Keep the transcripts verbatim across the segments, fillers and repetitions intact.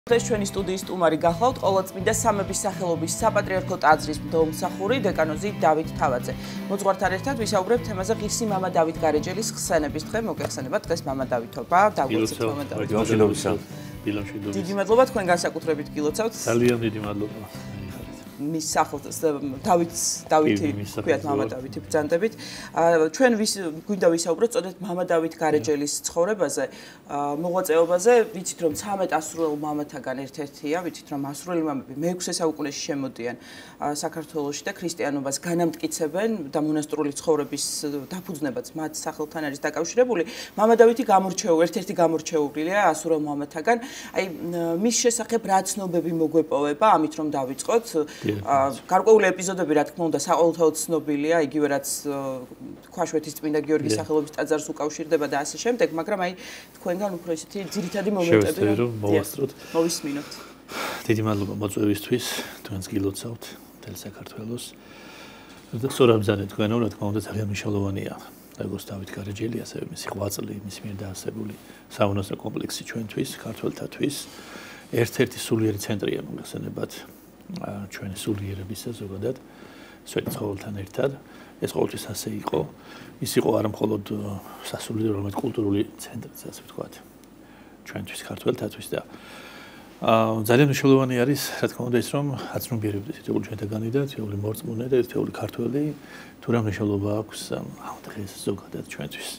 დღეს ჩვენი სტუდიის სტუმარი გახლავთ ყოველწმინდა სამების სახელობის საპატრიარქო ტაძრის მდომსახური დეკანოზი დავით თავაძე. მოძღვართან ერთად ვისაუბრებთ თემაზე ღირსი მამა დავით გარეჯელის ხსენების დღე მოგეხსენებათ დღეს მამა დავითობა. დაგვეცეთ მამა დავით. დიდი მადლობა თქვენ განსაკუთრებით გილოცავთ. ძალიან დიდი მადლობა. მის სახელს დავით დავითი ქვიათ მამა დავითი ბრძანდებით. ჩვენ ვის გვინდა ვისაუბროთ წოდეთ მამა დავით გარეჯელის ცხოვრებაზე, მოღვაწეობაზე, ვიცით რომ ცამეტ ასურელ მამათაგან ერთ-ერთია, ვიცით რომ ასურელი მამები მეექვსე საუკუნეში შემოდიან საქართველოში და ქრისტიანობას განამტკიცებენ და მონასტრული ცხოვრების დაფუძნებაც მათ სახელთან არის დაკავშირებული. მამა დავითი გამორჩეულ, ერთ-ერთი გამორჩეულია ასურელ მამათაგან. აი მის შესახებ რა ცნობები მოგვეპოვება, ამით რომ დავიწყოთ. გარკვეული ეპიზოდები რა თქმა უნდა საყოველთაოდ ცნობილია, იგივე რაც ქვაშვეთის წმინდა გიორგის სახელობის ტაძარს უკავშირდება და ასე შემდეგ, მაგრამ აი თქვენგან უფრო ისეთი ძირითადი მომენტები რომ მოვასწროთ. მოვისმინოთ. დიდი მადლობა მოწვევისთვის, თქვენს გილოცავთ მთელ საქართველოს. და სწორად მზადეთ თქვენო, რა თქმა უნდა ძალიან მნიშვნელოვანია. როგორც დავით გარეჯელი, ასევე მისი ღვაწლი, მის მიერ დაარსებული სამონასტრო კომპლექსი ჩვენთვის, ქართველთათვის ერთ-ერთი სულიერი ცენტრია მოგეხსენებათ. ჩვენი სულიერებისა ზოგადად სვეტ ცხოვრებთან ერთად ეს ყოველთვის ასე იყო ის იყო არა მხოლოდ სასულიერო რომელიც კულტურული ცენტრიც ასე ვთქვათ ჩვენთვის ქართველთათვის და ძალიან მნიშვნელოვანი არის რა თქმა უნდა ის რომ აცნობიერებდეს თითოეული ჩვენთაგანი და თითოეული მორწმუნე და თითოეული ქართველი თუ რა მნიშვნელობა აქვს ამ დღეს ზოგადად ჩვენთვის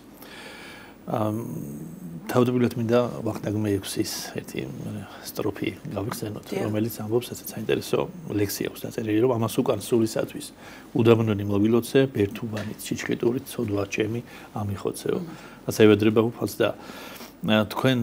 თავდაპირველად მინდა ვახტანგ მეექვსის ერთი სტროფი გავიხსენოთ, რომელიც ამბობს ასე საინტერესო ლექსია აქვს დაწერილი, რომ ამას უკან სულისათვის უდაბნონი მოვილოცე, ბერთუბანით, ჩიჩხეტურით, ცოდვა ჩემი ამიხოცეო. ასე ევედრება უფალს და თქვენ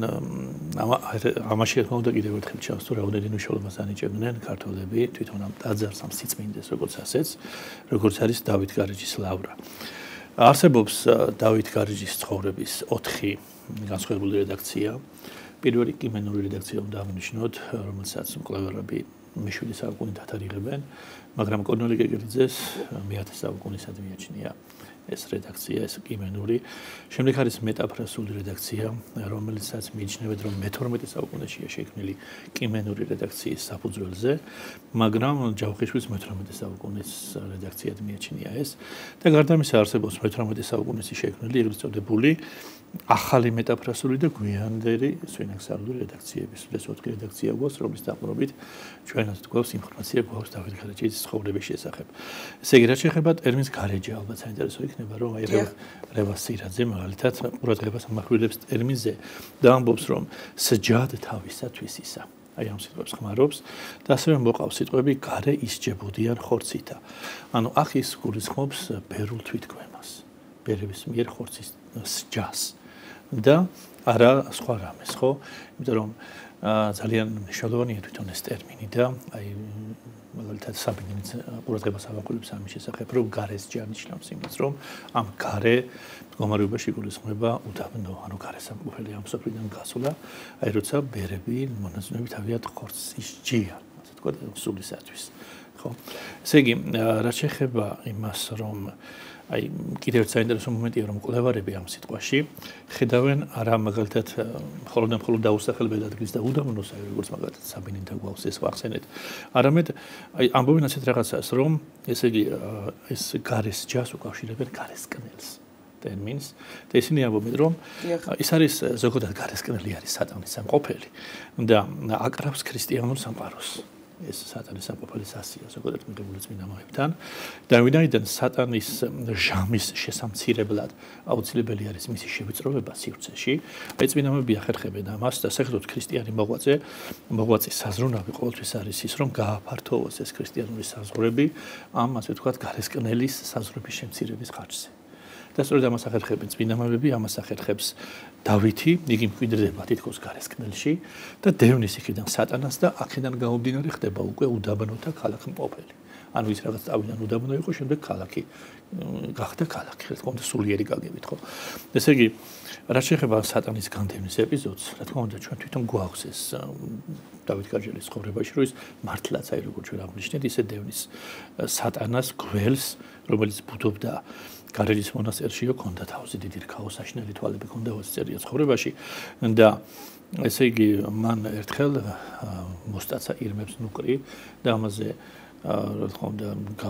ამაში რა თქმა უნდა კიდევ ერთხელ ჩანს, თუ რაოდენად მნიშვნელობას ანიჭებდნენ ქართველები თვითონ ამ ტაძარს, ამ სიწმინდეს, როგორც ასეც, როგორც არის დავით გარეჯის ლავრა. არსებობს დავით გარეჯის ცხოვრების ოთხი განსხვავებული რედაქცია. პირველი კიმენური რედაქცია უნდა აღნიშნოთ, რომელსაც მკვლევარები მეშვიდე საუკუნით ათარიღებენ, მაგრამ კორნელი გეგრიძეს მეათე საუკუნისად მიაჩნია ეს რედაქცია, ეს კიმენური. შემდეგ არის მეტაფრასული რედაქცია, რომელსაც მიიჩნევენ, რომ მეთორმეტე საუკუნეშია შექმნილი კიმენური რედაქციის საფუძველზე, მაგრამ ჯავხიშვილის მეთორმეტე საუკუნის რედაქციად მიაჩნია ეს. და გარდა ამისა არსებობს მეთორმეტე საუკუნეში შექმნილი, ეგრეთ წოდებული ახალი მეტაფრასული და გვიანდელი სვინაქსარული რედაქციების. ეს ოთხი რედაქცია გვაქვს, რომლის დაყრდნობით ჩვენად გვაქვს ინფორმაცია გვაქვს დავით გარეჯის ცხოვრების შესახებ. ესე იგი, რაც შეეხება ტერმინს გარეჯა, ალბათ საინტერესო იქნება, რომ აი რევას სირაძე მაგალითად ყურადღებას ამახვილებს ტერმინზე და ამბობს, რომ სჯად თავისათვის ისა. აი ამ სიტყვებს ხმარობს და ასევე მოყავს სიტყვები გარე ისჯებოდიან ხორცითა. ანუ აქ ის გულისხმობს ბერულ თვითგვემას, ბერების მიერ ხორცის სჯას. და არა სხვა რამეს, ხო? იმიტომ რომ ძალიან მნიშვნელოვანია თვითონ ეს ტერმინი და აი მაგალითად საბინინიც ყურადღებას ამახვილებს ამის შესახებ, რომ გარესჯა ნიშნავს იმას, რომ ამ გარე მდგომარეობაში გულისხმება უდაბნო, ანუ გარესამყოფელი ამ სოფლიდან გასვლა, აი როცა ბერები მონაზვნები თავიანთ ხორცს ისჯიან, ასე ვთქვათ, სულისათვის. ხო? ესე იგი, რაც შეეხება იმას, რომ აი კიდევ ერთ საინტერესო მომენტია რომ მკვლევარები ამ სიტყვაში ხედავენ არა მაგალითად მხოლოდ და მხოლოდ დაუსახელებელ ადგილს და უდაბნოს აი როგორც მაგალითად საბინინთა გვაქვს ეს ვახსენეთ არამედ აი ამბობენ ასეთ რაღაცას რომ ესე იგი ეს გარესჯას უკავშირებენ გარესკნელს ტერმინს და ისინი ამბობენ რომ ის არის ზოგადად გარესკნელი არის სატანის სამყოფელი და აკრავს ქრისტიანულ სამყაროს ეს სატანის სამყოფელის ასია ზოგადად მიღებული წმინდა მამებთან და ვინაიდან სატანის ჟამის შესამცირებლად აუცილებელი არის მისი შევიწროვება სივრცეში აი წმინდა მამები ახერხებენ ამას და საერთოდ ქრისტიანი მოღვაწე მოღვაწის საზრუნავი ყოველთვის არის ის რომ გააფართოვოს ეს ქრისტიანული საზღვრები ამ ასე ვთქვათ გარესკნელის საზღვრების შემცირების ხარჯზე და სწორედ ამას ახერხებენ წმინდა მამები ამას ახერხებს დავითი იგი მკვიდრდება თითქოს გარესკნელში და დევნის იქიდან სატანას და აქედან გამომდინარე ხდება უკვე უდაბნოთა ქალაქმყოფელი ანუ ის რაღაც წავიდან უდაბნო იყო შემდეგ ქალაქი გახდა ქალაქი რა თქმა უნდა სულიერი გაგებით ხო ესე იგი რაც შეეხება სატანის განდევნის ეპიზოდს რა თქმა უნდა ჩვენ თვითონ გვაქვს ეს დავით გარეჯელის ცხოვრებაში რომ ის მართლაც აი როგორც ჩვენ აღნიშნეთ ისე დევნის სატანას გველს რომელიც ბუდობდა გარეჯის მონასტერშიო ქონდა თავზე დიდი რქაო საშინელი თვალები ქონდა ოცი წერია ცხოვრებაში და ესე იგი მან ერთხელ მოსტაცა ირმებს ნუკრი და ამაზე რა თქმა უნდა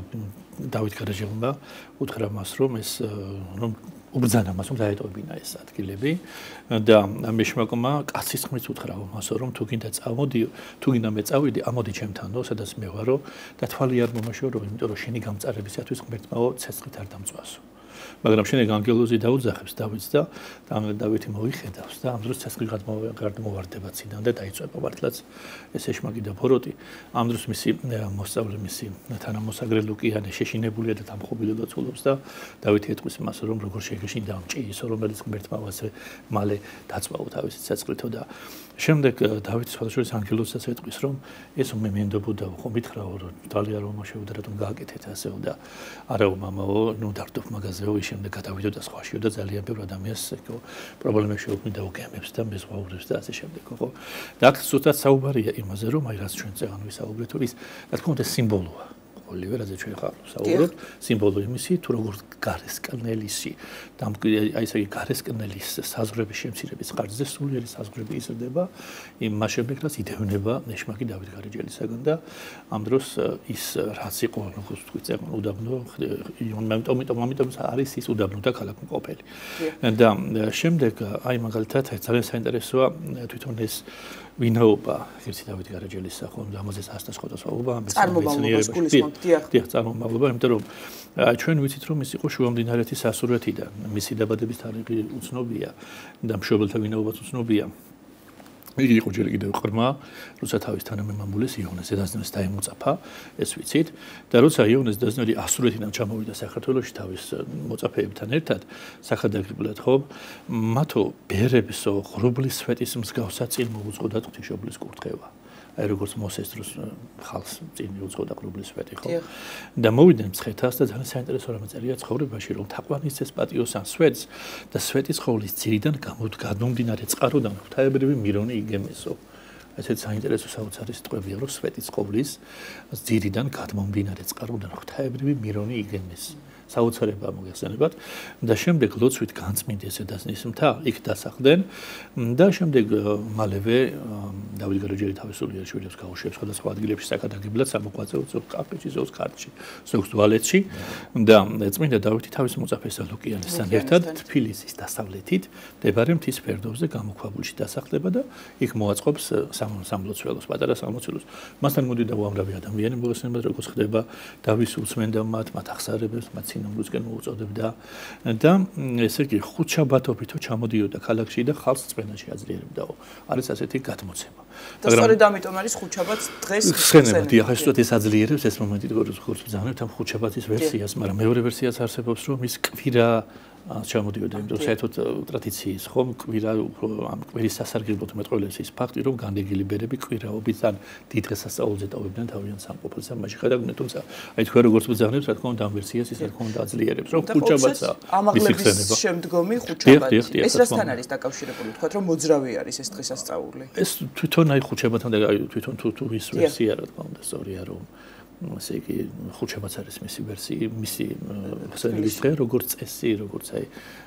დავით გარეჯელმა უთხრა მას რომ ეს რომ უბრძანა მას რომ დაეტოვებინა ეს ადგილები და მეშმაკმა კაცის ხმით უთხრა მას რომ თუ გინდა წავოდი თუ გინდა მე წავიდი ამოდი ჩემთანო სადაც მე ვარო და თვალი არ მომაშორო იმიტომ რომ შენი გამწარებისათვის ღმერთმაო ცეცხლით არ დამწვასო მაგრამ შენ ანგელოზი დაუძახებს დავითს და დავითი მოიხედავს და ამ დროს ცეცხლი გადმოვარდება ციდან და დაიწვება მართლაც ეს ეშმაკი და ფოროტი ამ დროს მისი მოსწავლე მისი თანამოსაგრე ლუკიანე შეშინებულია და დამხობილება ცულობს და დავითი ეტყვის მას რომ როგორ შეგეშინდა ამ ჭიისო რომელიც ღმერთმა ასე მალე დაწვაო თავისი ცეცხლითო და შემდეგ დავითი სხვადასხვა ანგელოზსაც ეტყვის რომ ეს მე მენდობოდა ხო მითხრაო რომ ძალიან რომ შევდა რატომ გააკეთეთ ასეო და არაო მამაო ნუ დარდობ მაგაზეო შემდეგ გადავიდო და სხვაშიო და ძალიან ბევრ ადამიანს პრობლემებს შეუქმნიდა უგემებს და მეზღვაურებს და ასე შემდეგ ხო და აქ ზუსტად საუბარია იმაზე რომ აი რაც ჩვენ წეგან ვისაუბრეთ ის რა თქმა უნდა სიმბოლოა ყოველივე რაც ჩვენ ხარ საუბრობთ სიმბოლო იმისი თუ როგორ გარესკნელისი და აი ესე იგი გარესკნელის საზღვრების შემცირების ხარჯზე სულიერი საზღვრები იზრდება იმ მას შემდეგ რაც იდევნება ეშმაკი დავით გარეჯელისაგან და ამ დროს ის რაც იყო როგორც თქვი წეგან უდაბნო ამიტომ ამიტომ არის ის უდაბნო და ქალაქ მყოფელი და შემდეგ აი მაგალითად ძალიან საინტერესოა თვითონ ეს ვინაობა ერთი დავით გარეჯელის ხო და ამაზე ასთან სხვადასხვაობა ამ მეცნიერებაში დიახ წარმომავლობა იმიტომ რომ ჩვენ ვიცით რომ ის იყო შუამდინარეთის ასურეთიდან მისი დაბადების თარიღი უცნობია და მშობელთა ვინაობაც უცნობია იგი იყო ჯერ კიდევ ყრმა როცა თავის თანამემამულეს იონეს დაზნელს დაემოწაფა ეს ვიცით და როცა იონეს დაზნელი ასურეთიდან ჩამოვიდა საქართველოში თავის მოწაფეებთან ერთად სახადაგებლად ხო მათო ბერებსო ღრუბლის სვეტის მსგავსად წინ მოუძღოდა ღვთისმშობლის კურთხევა აი როგორც მოსეს დროს ხალხს წინ მიუძღოდა ღრუბლის სვეტი ხო და მოვიდნენ მცხეთას და ძალიან საინტერესო რამე წერია ცხოვრებაში რომ თაყვანისცეს პატიოსან სვეტს და სვეტის ხოვლის ძირიდან გამომდინარე წყაროდან ღვთაებრივი მირონი იგემესო ესეც საინტერესო საოცარი სიტყვებია რომ სვეტის ხოვლის ძირიდან გამომდინარე წყაროდან ღვთაებრივი მირონი იგემეს საოცარება მოგეხსენებათ და შემდეგ ლოცვით განწმინდეს ედასნის მთა იქ დასახდნენ და შემდეგ მალევე დავით გარეჯელი თავის სულიერ შვილებს გაუშვებს სხვადასხვა ადგილებში საკადაგებლად სამოღვაწეო ზოგ კაფეში ზოგ ქართლში ზოგ ტუალეტში და წმინდა დავითი თავის მოწაფესა ლუკიანესთან ერთად თბილისის დასავლეთით მდებარე მთის ფერდობზე გამოქვაბულში დასახლება და იქ მოაწყობს სამლოცველოს პატარა სამლოცველოს მასთან მოდიდა უამრავი ადამიანი მოგეხსენებათ როგორც ხდება დავის უსმენდა მათ მათ ახსარებებს მათ ნომრუსკენ მოუწოდებდა და ესე იგი ხუთშაბათობითო ჩამოდიოდა ქალაქში და ხალხს წვენაში აძლიერებდაო. არის ასეთი გადმოცემა. და სწორედ ამიტომ არის ხუთშაბათს დღეს ხსენებდი, ახლა ისწორედ ეს აძლიერებს ეს მომენტი როგორც ბრძანებთ ამ ხუთშაბათის ვერსიას, მაგრამ მეორე ვერსიაც არსებობს, რომ ის კვირა ჩამოდიოდა, იმიტომ რომ საერთოდ ტრადიციის ხომ კვირა ამ კვირის სასარგებლოდ მეტყველებს ის ფაქტი, რომ განდეგილი ბერები კვირაობით ან დიდ დღესასწაულზე ტოვებდნენ თავიანთ სამყოფელს და მაშინ ხედავდნენ, თუმცა აი თქვენ როგორც ბრძანებთ, რა თქმა უნდა ამ ვერსიას ის რა თქმა უნდა აძლიერებს, რომ ხუთშაბათსა ამაღლების შემდგომი ხუთშაბათი. ეს რასთან არის დაკავშირებული? თქვათ რომ მოძრავი არის ეს დღესასწაული. ეს თვითონ აი ხუთშაბათთან და აი თვითონ თუ თუ ის ვერსია რა თქმა უნდა სწორია რომ ასე იგი ხუთშაბათს არის მისი ვერსია, მისი ხსენების დღე, როგორც წესი, როგორც აი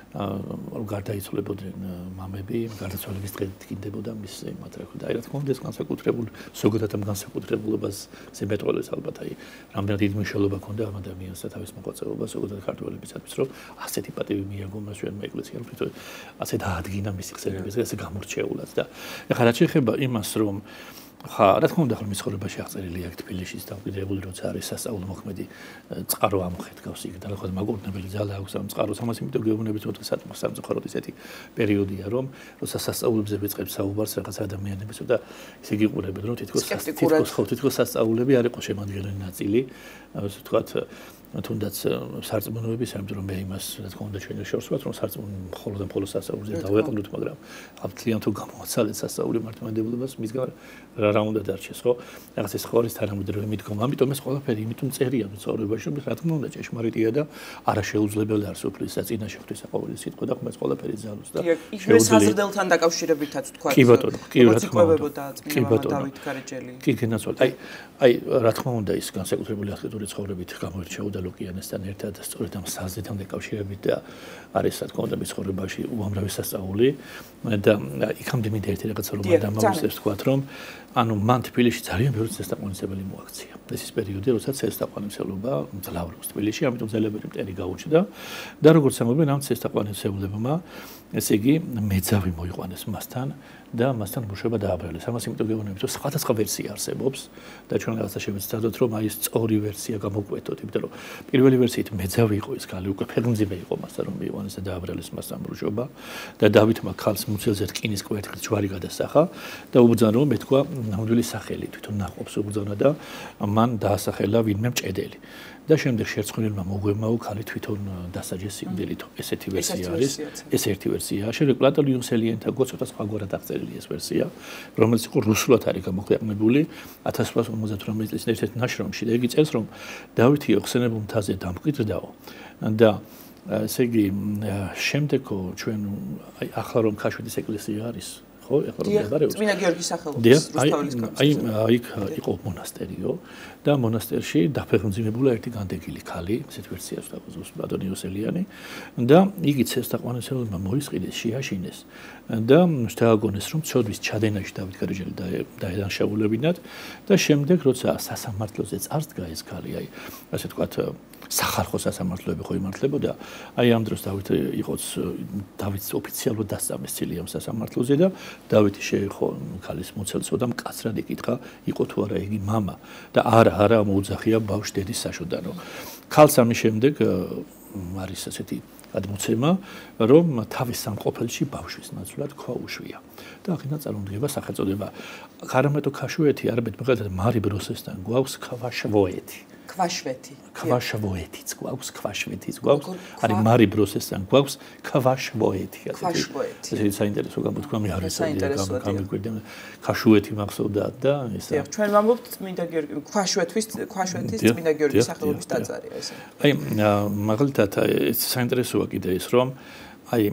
გარდაიცვლებოდნენ მამები, გარდაცვალების დღე ტკინდებოდა მის იმათ რა ქვია. აი რა თქმა უნდა ეს განსაკუთრებულ ზოგადად ამ განსაკუთრებულობას ზემეთყოლეს ალბათ აი რამდენად დიდი მნიშვნელობა ჰქონდა ამ ადამიანს და თავის მოღვაწეობას ზოგადად ქართველებისათვის, რომ ასეთი პატივი მიაგო მას ჩვენმა ეკლესიამ, თვითონ ასე დაადგინა მისი ხსენების დღე, ასე გამორჩეულად და ეხლა რაც შეეხება იმას, რომ ხა რა თქმა უნდა ხომ ცხოვრებაში აღწერილია აქ თბილისის დამკვიდრებული როცა არის სასწაულო მოქმედი წყარო ამხედავს იქ და რა თქმა მაგურნებელი ძალა აქვს ამ წყაროს ამას იმიტომ გეუბნებით რომ სამწუხაროდ ისეთი პერიოდია რომ როცა სასწაულებზე ვიწყებს საუბარს რაღაც ადამიანებს და ისე გიყურებენ რომ თითქოს თითქოს ხო თითქოს სასწაულები არ იყო შემადგენელი ნაწილი ასე ვთქვათ თუნდაც სარწმუნოების ამიტომ რომ მე იმას რა თქმა უნდა ჩვენ შორს ვართ რომ სარწმუნო მხოლოდ და მხოლოდ სასწაულზე დავეყრდოთ მაგრამ აბთლიან თუ გამოაცალეთ სასწაული მართლმადიდებლობას მისგან რა უნდა დარჩეს ხო რაღაც ეს ხორის თანამედროვე მიდგომა ამიტომ ეს ყველაფერი იმიტომ წერია ცხოვრებაში რომ რა თქმა უნდა ჭეშმარიტია და არა შეუძლებელი არ სოფლის საწინაშე ღვთისაყოვლის სიტყვა და ხმას ყველაფერი ძალოს და შეუძლებელი საზრდელთან დაკავშირებითაც თქვა კი ბატონო კი რა თქმა უნდა კი ბატონო დავით გარეჯელი კი გენაცვალ აი აი რა თქმა უნდა ის განსაკუთრებული ასკეტური ცხოვრებით გამოირჩეოდა ლუკიანესთან ერთად სწორედ ამ საზრიდან დაკავშირებით და არის რა თქმა უნდა მის ცხოვრებაში უამრავი სასწაული და იქამდე მინდა ერთი რაღაცა რომ დამავიწყდეს თქვათ რომ ანუ მან თბილისში ძალიან ბევრი ცესტაყვანისებელი მოაქცია. ეს ის პერიოდი, როდესაც ცესტაყვანისებობა მძლავრობს თბილისში, ამიტომ ძალიან მტერი გაუჩნდა და როგორც ამბობენ ამ ცესტაყვანისებლებმა ესე იგი მეძავი მოიყვანეს მასთან და მასთან მუშაობა დააბრალეს. ამას იმიტომ გეუბნებით, რომ სხვადასხვა ვერსია არსებობს და ჩვენ რაღაცა შევეცადოთ, რომ აი ეს სწორი ვერსია გამოგვეთოთ, იმიტომ რომ პირველი ვერსიით მეძავი იყო ის ქალი, უკვე ფეხმძიმე იყო მასთან რომ მიიყვანეს და დააბრალეს მასთან მუშაობა და დავითმა ქალს მუცელზე რკინის კვერთხით ჯვარი გადასახა და უბრძანა რომ მეთქვა ნამდვილი სახელი თვითონ ნაყოფს უბრძანა და მან დაასახელა ვინმე მჭედელი. და შემდეგ შერწყმულმა მოგვემაო ქალი თვითონ დასაჯეს სიკვდილით. ესეთი ვერსია არის. ეს ერთი ვერსია. შემდეგ პლატონიუს ელიენთაგო ცოტა სხვაგვარად აღწერილი ეს ვერსია, რომელიც იყო რუსულად არის გამოქვეყნებული ათას ათას ორმოცდათვრამეტი წლის ერთ-ერთ ნაშრომში და იგი წერს რომ დავითი ოხსენებულ მთაზე დამკვიდრდაო და ესე იგი შემდეგო ჩვენ აი ახლა რომ ქაშვეთის ეკლესია არის ხო, ეხლა რომ მდებარეობს. წმინდა გიორგის სახელობის რუსთაველის აი იქ იყო მონასტერიო და მონასტერში დაფეხმძიმებულა ერთი განდეგილი ქალი, ესეთ ვერსიას დაგვაძლევს პლატონიუს ელიანი და იგი ცესტაყვანისებლებმა მოისყიდეს, შეაშინეს და შეაგონეს რომ ცოდვის ჩადენაში დავით გარეჯელი დაედანშაულებინათ და შემდეგ როცა სასამართლოზე წარსდგა ეს ქალი, აი ასე ვთქვათ სახალხო სასამართლოები ხო იმართლებოდა, აი ამ დროს დავით იყოს დავითს ოფიციალურად დასწამეს ცილი ამ სასამართლოზე და დავითი შეეხო ქალის მოცელსო და მკაცრად იკითხა, იყო თუ არა იგი მამა და არა, არა მოუძახია ბავშვ დედის საშოდანო. ქალს ამის შემდეგ არის ასეთი გადმოცემა, რომ თავის სამყოფელში ბავშვის ნაცვლად ქვა უშვია. და აქედან წარმოდგება სახელწოდება ქარამეტო ქაშვეთი, არაბეთ მეყადათ მარი ბროსესთან გვაქვს ქვაშვოეთი. ქვაშვეთი. ქვაშვოეთიც გვაქვს, ქვაშვეთიც გვაქვს. არის მარი ბროსესთან გვაქვს ქვაშვოეთი. ქვაშვოეთი. ეს საინტერესო გამოთქმი არის. გამიგვირდა ქაშვეთი მახსოვდა და ესა. ჩვენ ვამბობთ წმინდა გიორგი ქვაშვეთის ქვაშვეთის წმინდა გიორგის სახელობის ტაძარია ეს. აი მაგალითად ეს საინტერესოა კიდე ის რომ აი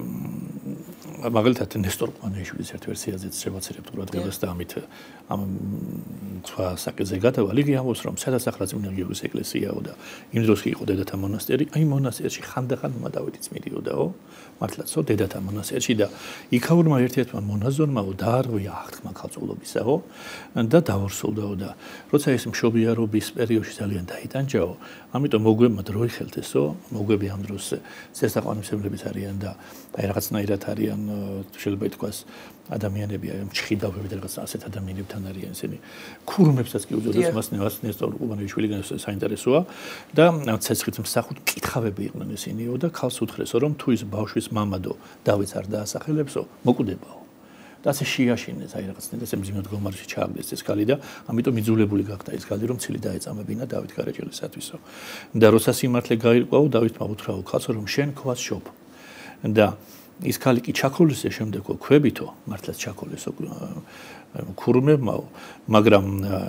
მაგალითად ნესტორ ყვანეიშვილის ერთ ვერსიაზეც შევაცერებთ ყურადღებას და ამით ამ სხვა საკითხზე გადავალ. იგი ამბობს რომ სადასახლა წმინდა გიორგის ეკლესიაო და იმ დროს იყო დედათა მონასტერი, აი მონასტერში ხანდახან მადავითიც მიდიოდაო, მართლაცო დედათა მონასტერში და იქაურმა ერთ-ერთმა მონაზონმაო დაარღვია აღთქმა ქალწულობისაო და დაორსულდაო და როცა ეს მშობიარობის პერიოდში ძალიან დაიტანჯაო, ამიტომ მოგვემა დრო იხელთესო, მოგვები ამ დროს ცესტაყვანისებლებიც არიან და აი რაღაცნაირად არიან შეიძლება ითქვას ადამიანები აი მჩხიდავები და რაღაც ასეთ ადამიანებთან არიან ისინი. ქურუმებსაც კი უძოდებს მას ნესტორ ყვანეიშვილი საინტერესოა და ცეცხლით მსახურთ მკითხავები იყვნენ ისინიო და ქალს უთხრესო რომ თუ ის ბავშვის მამადო დავითს არ დაასახელებსო, მოკვდებაო. და ასე შეაშინეს აი რაღაცნაირად ესე მძიმე მდგომარეში ჩააგდეს ეს ქალი და ამიტომ იძულებული გახდა ეს ქალი რომ ცილი დაეწამებინა დავით გარეჯელისათვისო. და როცა სიმართლე გაირკვაო, დავითმა უთხრაო ქალსო რომ შენ ქვას შობ. და ის ქალი კი ჩაქოლისე შემდეგო ქვებითო, მართლაც ჩაქოლისო ქურუმებმაო, მაგრამ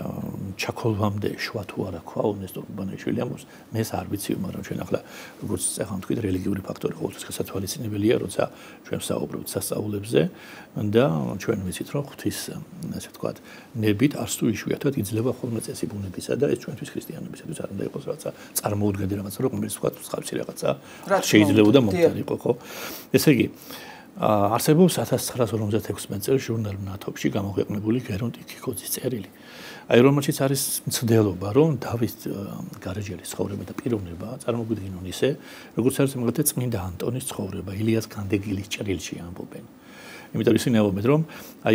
ჩაქოლვამდე შვა თუ არა ქვაო ნესტორ ყვანეიშვილი ამბობს, მე ეს არ ვიციო, მაგრამ ჩვენ ახლა როგორც წეხან თქვით, რელიგიური ფაქტორი ყოველთვის გასათვალისწინებელია, როცა ჩვენ ვსაუბრობთ სასწაულებზე და ჩვენ ვიცით, რომ ღვთის, ასე ვთქვათ, ნებით არც თუ იშვიათად იძლევა ხოლმე წესი ბუნებისა და ეს ჩვენთვის ქრისტიანებისათვის არ უნდა იყოს რაღაცა წარმოუდგენელი რაღაცა, რომ რომელიც ვთქვათ, მსგავსი რაღაცა შეიძლებოდა მომხდარიყო, ხო? ესე იგი არსებობს ათას ცხრაას ორმოცდათექვსმეტ წელს ჟურნალ ნათოფში გამოქვეყნებული გერონტი ქიქოძის წერილი. აი რომელშიც არის მცდელობა, რომ დავით გარეჯელის ცხოვრება და პიროვნება წარმოგვიდგინონ ისე, როგორც არის მაგალითად წმინდა ანტონის ცხოვრება, ილიას განდეგილის ჭრილში ამბობენ. იმიტომ ისინი ამბობენ, რომ აი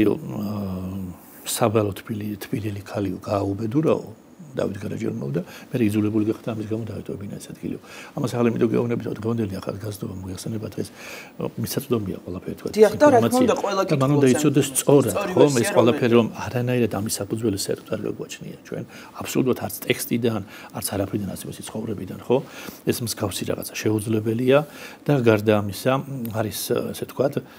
საბალო თბილი თბილელი ქალიო გააუბედურაო დავით გარეჯელმა და მე იძულებული გახდა ამის გამო დაეტოვებინა ეს ადგილი. ამას ახლა იმიტომ გეუბნებით, რომ დღევანდელი ახალგაზრდობა მოიხსენებათ ეს მისაწვდომია ყველაფერი თქვა. დიახ, და რა თქმა უნდა ყველა კითხვა. მან უნდა იცოდეს სწორად, ხომ ეს ყველაფერი რომ არანაირად ამის საფუძველი საერთოდ არ გაგვაჩნია ჩვენ. აბსოლუტურად არც ტექსტიდან, არც არაფრიდან ასე მისი ცხოვრებიდან, ხო? ეს მსგავსი რაღაცა შეუძლებელია და გარდა ამისა არის ასე თქვა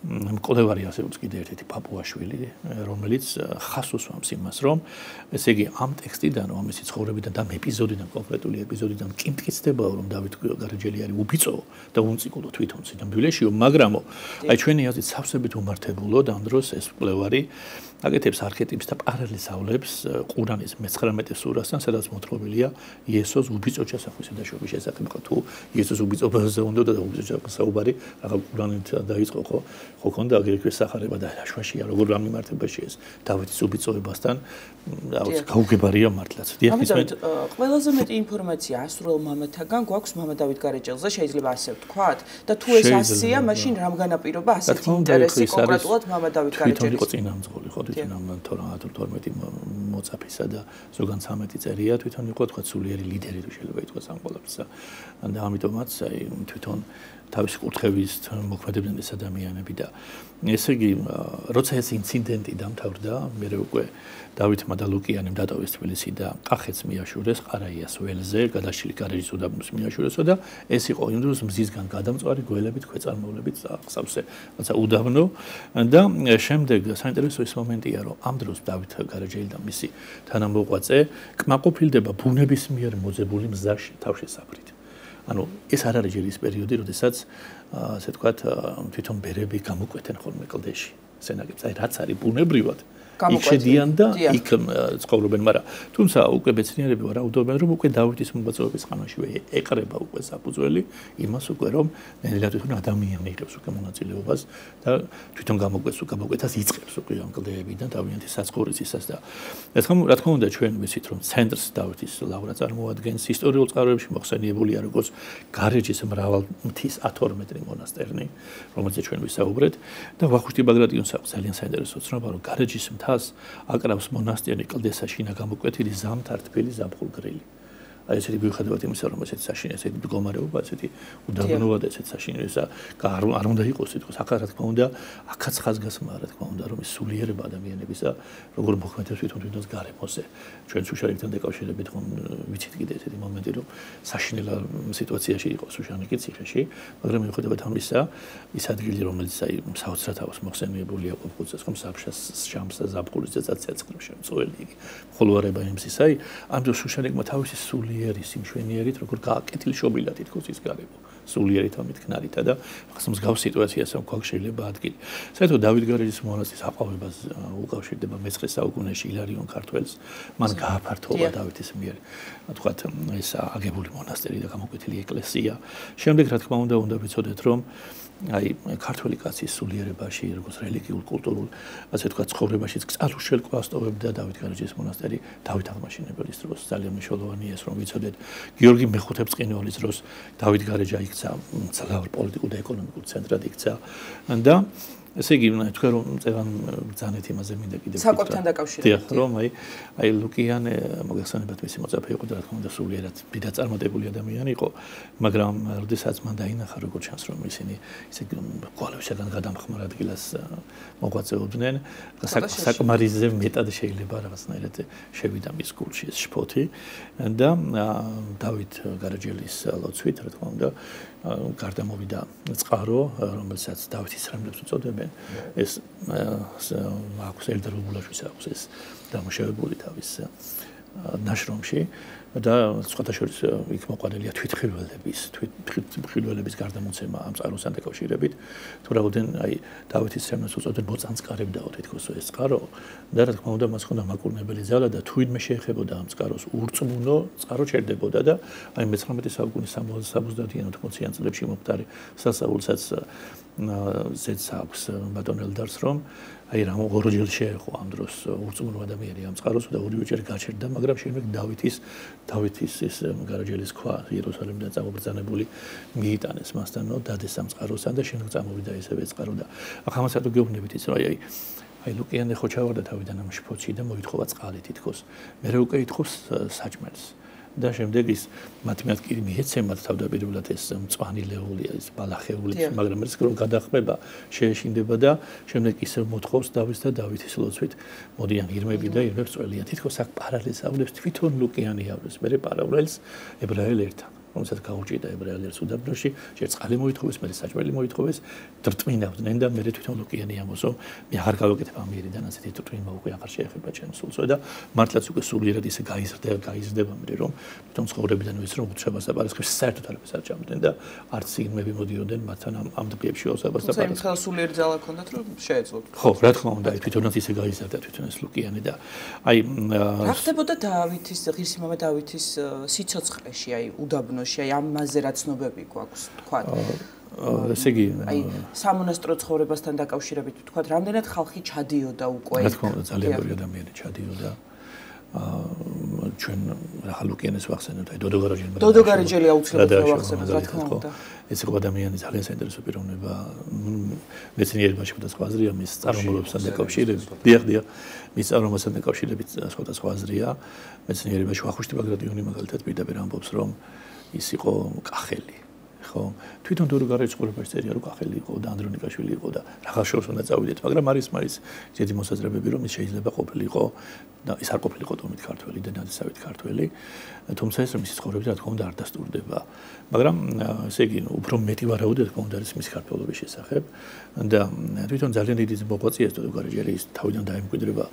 მკვლევარი ასე ვთქვი კიდე ერთ-ერთი პაპუაშვილი, რომელიც ხას უსვამს იმას, რომ ესე იგი ამ ტექსტიდან, ამ მისი ცხოვრებიდან და ეპიზოდიდან, კონკრეტული ეპიზოდიდან კი მტკიცდება, რომ დავით გარეჯელი არის უბიწო და უნწიკულო თვითონ სინამდვილეშიო, მაგრამ აი ჩვენი აზრით სავსებით უმართებულოდ ამ დროს ეს მკვლევარი აკეთებს არქეტიპს და პარალელს ყურანის მეცხრამეტე სურასთან, სადაც მოთხრობილია იესოს უბიწო ჩასახვის და შობის შესახებ, თუ იესოს უბიწობაზე უნდა და უბიწო საუბარი, ახლა ყურანით დაიწყო ხო, ხო ქონდა აგრეთვე სახარება და შუაშია როგორ გამიმართებაში ეს დავითის უბიწოებასთან, რაღაც გაუგებარია მართლაც. ამიტომ ყველაზე მეტი ინფორმაცია ასურელ მამათაგან გვაქვს მამა დავით გარეჯელზე, შეიძლება ასე ვთქვათ? და თუ ეს ასეა, მაშინ რამ განაპირობა ასეთი ინტერესი კონკრეტულად მამა დავით გარეჯელის? თვითონ იყო წინამძღოლი, ხო თვითონ ამ თორმეტ მოწაფისა და ზოგან ცამეტი წერია თვითონ იყო თქვა სულიერი ლიდერი თუ შეიძლება ითქვას ამ ყველაფერსა. და ამიტომაც აი თვითონ თავის კურთხევის მოქმედებდნენ ეს ადამიანები და ესე იგი როცა ეს ინციდენტი დამთავრდა, მე უკვე დავითმა და ლუკიანემ დატოვეს თბილისი და კახეთს მიაშურეს, ყარაიას ველზე, გადაშილი გარეჯის უდაბნოს მიაშურესო და ეს იყო იმ დროს მზისგან გადამწვარი გველებით, ქვეწარმავლებით აღსავსე, რაცა უდაბნო და შემდეგ საინტერესო ის მომენტია, რომ ამ დროს დავით გარეჯელი და მისი თანამოღვაწე კმაყოფილდება ბუნების მიერ მოძებული მზაში თავშესაფრით. ანუ ეს არ არის ჯერ ის პერიოდი, როდესაც ასე ვთქვათ, თვითონ ბერები გამოკვეთენ ხოლმე კლდეში. სენაგებს, აი რაც არის ბუნებრივად იქ შედიან და იქ ცხოვრობენ, მაგრამ თუმცა უკვე მეცნიერები ვარაუდობენ, რომ უკვე დავითის მოღვაწეობის ხანაშივე ეყრება უკვე საფუძველი იმას უკვე რომ ნელა თვითონ ადამიანი იღებს უკვე მონაწილეობას და თვითონ გამოკვეთს უკვე გამოკვეთას იწყებს უკვე ამ კლდეებიდან თავიანთი საცხოვრისისას და ეს ხომ რა თქმა უნდა ჩვენ ვიცით რომ ცენტრს დავითის ლავრა წარმოადგენს ისტორიულ წყაროებში მოხსენიებულია როგორც გარეჯის მრავალ მთის ათორმეტრი მონასტერნი რომელზეც ჩვენ ვისაუბრეთ და ვახუშტი ბაგრატიონს აქვს ძალიან საინტერესო ცნობა რომ გარეჯის აკრავს მონასტერი კლდესა შინა გამოკვეთილი ზამთართფილი ზაფხულგრილი. აი ესეთი მიუხედავად იმისა, რომ ესეთი საშინელი, ესეთი მდგომარეობა, ესეთი უდაბნოა და ესეთი საშინელი, არ არ უნდა იყოს თითქოს აქ რა თქმა უნდა, აქაც ხაზგასმა რა თქმა უნდა, რომ ის სულიერება ადამიანებისა, როგორ მოქმედებს თვითონ თვითონ გარემოზე. ჩვენ სუშანიკთან დაკავშირებით ხომ ვიცით კიდე ესეთი მომენტი, რომ საშინელა სიტუაციაში იყო სუშანიკის ციხეში, მაგრამ მიუხედავად ამისა, ის ადგილი, რომელიც აი საოცრად აქვს მოხსენიებულია ყოფილს, ხომ საბშას შამსა ზაფხულის წელიწადს შემწველი იგი. ხოლოარება იმის აი, ამ დროს სუშანიკმა თავისი სული სულიერის იმშვენიერით როგორ გააკეთილ შობილად თითქოს ის გარემო სულიერით ამითქნარითა და ახლა მსგავს სიტუაციას ამ გვაქვს შეიძლება ადგილი. საერთოდ დავით გარეჯის მონასტრის აყვავებას უკავშირდება მეცხრე საუკუნეში ილარიონ ქართველს მან გააფართოვა დავითის მიერ თქვათ ეს აგებული მონასტერი და გამოკვეთილი ეკლესია. შემდეგ რა თქმა უნდა უნდა ვიცოდეთ რომ აი ქართველი კაცის სულიერებაში როგორც რელიგიურ კულტურულ ასე თქვა ცხოვრებაშიც წალუშელ კვასტოვებდა დავით გარეჯის მონასტერი დავით აღმაშენებელის დროს ძალიან მნიშვნელოვანია ეს რომ ვიცოდეთ გიორგი მეხუთე ბრწყინვალის დროს დავით გარეჯა იქცა ძალიან პოლიტიკურ და ეკონომიკურ ცენტრად იქცა და ესე იგი თქვენ რომ წევან ბრძანეთ იმაზე მინდა კიდევ საკვებთან დაკავშირებით რომ აი აი ლუკიანე მოგეხსენებათ მისი მოწაფე იყო და რა თქმა უნდა სულიერად დიდად წარმატებული ადამიანი იყო მაგრამ როდესაც მან დაინახა როგორ ჩანს რომ ისინი ისე კვალებისგან გადამხმარ ადგილას მოღვაწეობდნენ საკმარისზე მეტად შეიძლება რაღაცნაირად შევიდა მის გულში ეს შფოთი და დავით გარეჯელის ლოცვით რა თქმა უნდა გარდამოვიდა წყარო რომელსაც დავითის რემლებს უწოდებენ ეს აქვს ელდარ ბულაშვილს აქვს ეს დამუშავებული თავის ნაშრომში და სხვათა შორის იქ მოყვანილია თვითმხილველების თვითმხილველების გარდამოცემა ამ წყაროსთან დაკავშირებით თუ რაოდენ აი დავითის რემლებს უწოდებენ მოწანწკარებდაო თითქოს ეს წყარო და რა თქმა უნდა მას ხონდა მაკურნებელი ძალა და თუ ვინმე შეეხებოდა ამ წყაროს ურწმუნო წყარო ჩერდებოდა და აი მეცხრამეტე საუკუნის სამოცდაათიან ოთხმოციან წლებში მომხდარი სასაულსაც ზეც აქვს ბატონ ელდარს რომ აი რა ორჯერ შეეხო ამ დროს ურწმუნო ადამიანი ამ წყაროს და ორივეჯერ გაჩერდა მაგრამ შემდეგ დავითის დავითის ეს გარეჯელის ქვა იერუსალიმიდან წამობრძანებული მიიტანეს მასთანო დადეს ამ წყაროსთან და შემდეგ წამოვიდა ესევე წყარო და ახლა ამას რატო გეუბნებით ის რომ აი აი ლუკიანე ხო ჩავარდა თავიდან ამ შფოთში და მოითხოვა წყალი თითქოს მე უკვე ითხოვს საჭმელს და შემდეგ ის მათემატიკი მიეცემათ თავდაპირველად ეს მწვანილეული ის ბალახეული მაგრამ ეს რომ გადახმება შეეშინდება და შემდეგ ისე მოთხოვს დავის და დავითის ლოცვით მოდიან ირმები და ირმებს წველიან თითქოს აქ პარალელს ავლებს თვითონ ლუკიანი ავლებს მე პარალელს ებრაელ ერთან რომელსაც გაუჭირდა ებრაელებს უდაბნოში, ჯერ წყალი მოითხოვეს, მერე საჭმელი მოითხოვეს, დრტმინავდნენ და მერე თვითონ ლუკიანი ამბობს, რომ მე აღარ გავაკეთებ ამ მიერიდან ასეთი დრტმინა უკვე აღარ შეეხება ჩემს სულსო და მართლაც უკვე სულიერად ისე გაიზრდება, გაიზრდება მერე რომ თვითონ ცხოვრებიდან ის რომ უცხებას და პარასქევს საერთოდ არ ესარჩამდნენ და არც სიგნები მოდიოდნენ მათთან ამ ამ დღეებში ოსებას და პარასქევს. თუმცა სულიერი ძალა ჰქონდათ რომ შეეძლოთ. ხო, რა თქმა უნდა, თვითონაც ისე გაიზარდა თვითონ ეს ლუკიანი და აი რა ხდებოდა დავითის ღირსი მამა დავითის სიცოცხლეში, აი უდაბნოში, აი ამაზე რა ცნობები გვაქვს თქვა. ესე იგი აი სამონასტრო ცხოვრებასთან დაკავშირებით თქვა, რამდენად ხალხი ჩადიოდა უკვე. რა თქმა უნდა, ძალიან ბევრი ადამიანი ჩადიოდა. აა ჩვენ რა ლუკიანეს ვახსენებთ, აი დოდო გარაჯელი. დოდო გარაჯელი აუცილებლად ვახსენებთ, რა თქმა უნდა. ეს იყო ადამიანი ძალიან საინტერესო პიროვნება მეცნიერებაში და სხვა აზრია მის წარმომავლობასთან დაკავშირებით. დიახ, დიახ. მის წარმომავლობასთან დაკავშირებით სხვადასხვა აზრია. მეცნიერებაში ვახუშტი ბაგრატიონი მაგალითად პირდაპირ ამბობს, რომ ის იყო კახელი. ხო, თვითონ დოდო გარაჯელის ცხოვრებაში წერია, რომ კახელი იყო და ანდრონიკაშვილი იყო და რაღაც შორს უნდა წავიდეთ, მაგრამ არის მაინც ძირი მოსაზრებები, რომ ის შეიძლება ყოფილიყო და ის არ ყოფილიყო თუმით ქართველი და ნაცისავით ქართველი, თუმცა ეს რომ ის ცხოვრებები რა თქმა უნდა არ დასტურდება. მაგრამ ესე იგი, უფრო მეტი ვარაუდი რა თქმა უნდა არის მის ქართველობის შესახებ და თვითონ ძალიან დიდი მოღვაწეა დოდო გარაჯელი, ის თავიდან დაემკვიდრება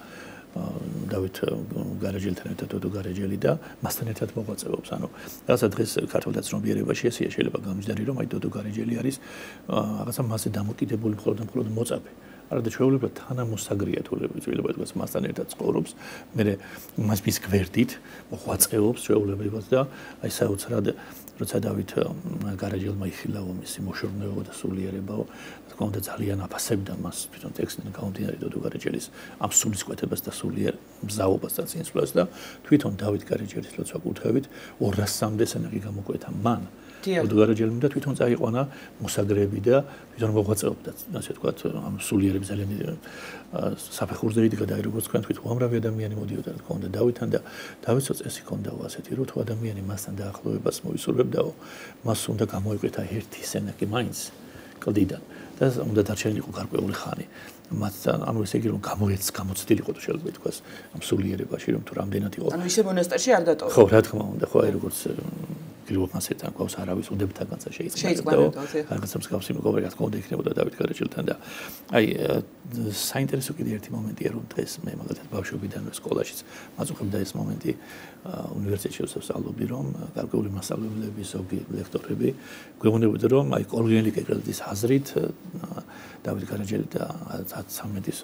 დავით გარაჯელთან ერთად დოდო გარაჯელი და მასთან ერთად მოღვაწეობს. ანუ რაღაცა დღეს ქართულთა ცნობიერებაში ესეა შეიძლება გამიჯდარი, რომ აი დოდო გარაჯელი არის რაღაცა მასზე დამოკიდებული მხოლოდ და მხოლოდ მოწაფე. არადა ჩვეულებრივად თანამოსაგრია თულებრივად თქვა მასთან ერთად ცხოვრობს, მე მას მის გვერდით მოღვაწეობს ჩვეულებრივად და აი საოცრად როცა დავით გარაჯელმა იხილა ომისი მოშორნეობა და სულიერებაო, თქმა უნდა ძალიან აფასებდა მას თვითონ ტექსტიდან გამომდინარე დოდო გარაჯელის ამ სულისკვეთებას და სულიერ მზაობას და წინსვლას და თვითონ დავით გარაჯელის როცა ვკითხებით ორასამდე სანაკი გამოკვეთა მან. დოდო გარაჯელმა და თვითონ წაიყვანა მოსაგრეები და თვითონ მოღვაწეობდა, ასე ვთქვათ, ამ სულიერებს ძალიან საფეხურზე იდგა და როგორც თქვენ თქვით, უამრავი ადამიანი მოდიოდა, რა თქმა უნდა, დავითთან და დავითს წესი ჰქონდაო ასეთი, რომ თუ ადამიანი მასთან დაახლოებას მოისურვებდაო, მას უნდა გამოიკვეთა ერთი სენაკი მაინც კლდიდან და უნდა დარჩენილიყო გარკვეული ხანი. მათთან, ანუ ესე იგი რომ გამოეც გამოცდილიყო თუ შეიძლება ითქვას ამ სულიერებაში, რომ თუ რამდენად იყო. ანუ ისე მონასტერში არ დატოვა. ხო, რა თქმა უნდა, ხო, აი როგორც გილვაფასეთან ყავს არავის უდებთაგანსა შეიძლება და რაღაცა მსგავსი მეგობარი რა თქმა უნდა იქნებოდა დავით გარაჯელთან და აი საინტერესო კიდე ერთი მომენტია რომ დღეს მე მაგალითად ბავშვობიდან სკოლაშიც მაწუხებდა ეს მომენტი უნივერსიტეტში ვსწავლობდი რომ გარკვეული მასწავლებლები ზოგი ლექტორები გვეუბნებოდა რომ აი კორნელი კეკრაძის აზრით დავით გარაჯელი და ცამეტის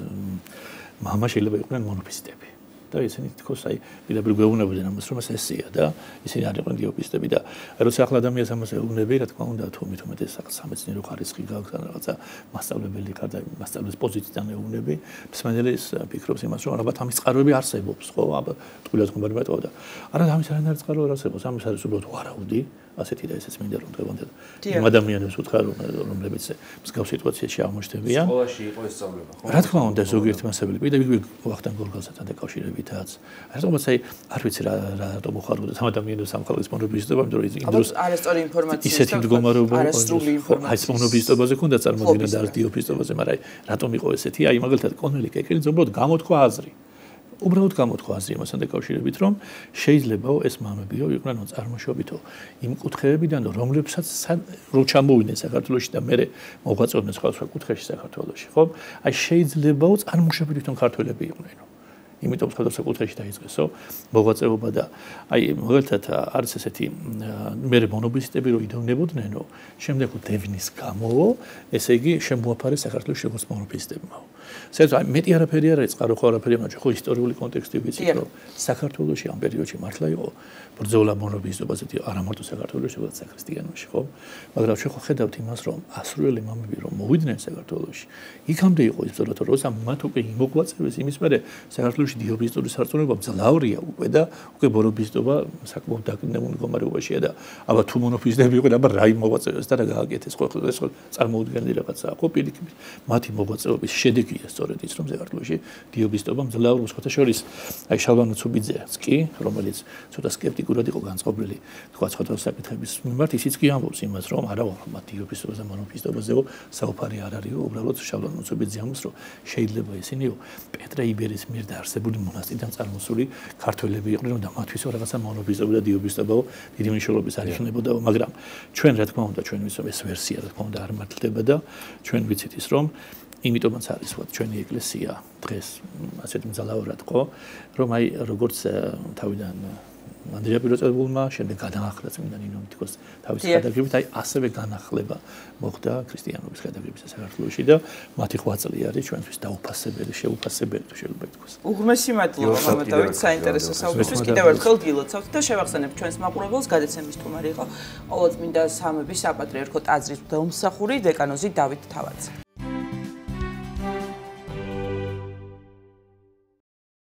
მამა შეიძლება იყვნენ მონოფისტები და ისინი თქოს აი პირდაპირ გვეუბნებოდნენ ამას რომ ეს ესეა და ისინი არ იყვნენ დიოპისტები და როცა ახლა ადამიანს ამას ეუბნები რა თქმა უნდა თუ მithumetes სამეცნიერო ხარისხი გაქვს ან რაღაცა მასწავლებელი ხარ და მასწავლებლის პოზიციიდან ეუბნები მსმენელი ფიქრობს იმას რომ ალბათ ამის წყაროები არსებობს ხო აბა ტყუილად ხომ არ მეტყვა და არა ამის არ არის წყარო არსებობს ამის არის უბრალოდ ვარაუდი ასეთი და ესეც მინდა რომ დღევანდელ იმ ადამიანებს უთხრა რომ რომლებიც მსგავს სიტუაციაში აღმოჩნდებიან სკოლაში იყო ეს სწავლება ხო რა თქმა უნდა ზოგიერთი მასწავლებელი პირდაპირ ვახტანგ გორგასთან დაკავშირებითაც რატომაც აი არ ვიცი რა რატომ მოხარდა ამ ადამიანებს სამხალხოს მონოფისტობა იმიტომ რომ იმ დროს არასწორი ინფორმაცია ისეთი მდგომარეობა არასრული ინფორმაცია აი მონოფისტობაზე ქონდა წარმოდგენა და დიოპისტობაზე მაგრამ აი რატომ იყო ესეთი აი მაგალითად კონელი კეკრინი უბრალოდ გამოთქვა აზრი უბრალოდ გამოთქვა აზრი ამასთან დაკავშირებით რომ შეიძლებაო ეს მამებიო იყვნენ წარმოშობითო იმ კუთხეებიდან რომლებსაც რო ჩამოვიდნენ საქართველოში და მე მოღვაწეობდნენ სხვა კუთხეში საქართველოში ხო აი შეიძლებაო წარმოშობითი თვითონ ქართველები იყვნენ იმიტომ სხვადასხვა კუთხეში დაიწყესო მოღვაწეობა და აი მაგალითად არის ესეთი მე მონოფისტები რო იდევნებოდნენო შემდეგ დევნის გამო ესე იგი შემოაფარეს საქართველოს როგორც მონოფისტებმა საერთოდ აი მეტი არაფერი არ არის წყარო ხო არაფერი მაგრამ ხო ისტორიული კონტექსტი ვიცით რომ საქართველოში ამ პერიოდში მართლა იყო ბრძოლა მონოფისტობაზე არა მარტო საქართველოში როგორც საქრისტიანოში ხო მაგრამ ჩვენ ხო ხედავთ იმას რომ ასურელი მამები რომ მოვიდნენ საქართველოში იქამდე იყო ის ბრძოლა რომ როცა მათ უკვე იმოგვაწევეს იმის მერე საქართველოში დიოპისტური სარწმუნოება მძლავრია უკვე და უკვე მონოფისტობა საკმაოდ დაკნინებულ მდგომარეობაშია და აბა თუ მონოფისტები იყვნენ აბა რა იმოგვაწევეს და რა გააკეთეს ხო ეს ხო წარმოუდგენელი რაღაცაა ხო პირიქით მათი მოღვაწეობის შედეგია სწორედ ის რომ საქართველოში დიოპისტობა მძლავრ მსხვერპლთა შორის აი შალვანო ცუბიძეც კი რომელიც ცოტა სკეპტიკურად იყო განწყობილი თქვა სხვადასხვა საკითხების მიმართ ისიც კი ამბობს იმას რომ არა მათ დიოპისტობაზე და მონოფისტობაზეო საუბარი არ არისო უბრალოდ შალვანო ცუბიძე ამბობს რომ შეიძლება ისინიო პეტრე იბერის მიერ დაარსებული აღზევებული მონასტრიდან წარმოსული ქართველები იყვნენ, რომ და მათთვის რაღაცა მონოფიზებოდა დიობისტებაო დიდი მნიშვნელობის არიხნებოდა, მაგრამ ჩვენ რა თქმა უნდა ჩვენ ვიცით ეს ვერსია რა თქმა უნდა არ მართლდება და ჩვენ ვიცით ის რომ იმიტომაც არის ვთქვათ ჩვენი ეკლესია დღეს ასეთ მძლავრად ხო რომ აი როგორც თავიდან ანდრია პიროწებულმა შემდეგ განაახლდა წმინდა ნინო მითიკოს თავის გადაგებით აი ასევე განახლება მოხდა ქრისტიანობის გადაგებით საქართველოში და მათი ღვაწლი არის ჩვენთვის დაუფასებელი შეუფასებელი თუ შეიძლება ითქვას. უღრმესი მადლობა მამად დავით საინტერესო საუბრისთვის კიდევ ერთხელ გილოცავთ და შევახსენებთ ჩვენს მაყურებელს გადაცემის სტუმარი იყო ყოველწმინდა სამების საპატრიარქო ტაძრის მღვდელმსახური დეკანოზი დავით თავაძე.